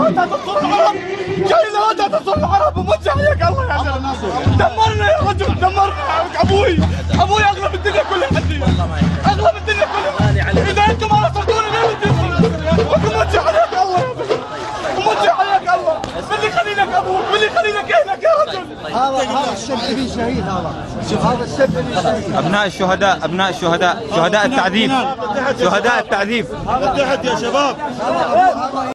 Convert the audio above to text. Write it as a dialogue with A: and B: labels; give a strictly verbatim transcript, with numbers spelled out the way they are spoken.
A: لهات تنصر العرب، جاي لهات تنصر العرب وموت عليك الله يا زلمه. دمرنا يا رجل، دمرنا. ابوي ابوي اغلب الدنيا كلها عندي، اغلب الدنيا كلها. اذا انتم ما نصرتوني ليه بدي وموت عليك الله يا زلمه، وموت عليك الله. اللي خليلك ابوك واللي خليلك اهلك يا رجل.
B: هذا هذا الشاب اللي شهيد، هذا هذا الشاب اللي شهيد.
C: ابناء الشهداء، ابناء الشهداء، شهداء التعذيب، شهداء التعذيب.
A: تحت يا شباب.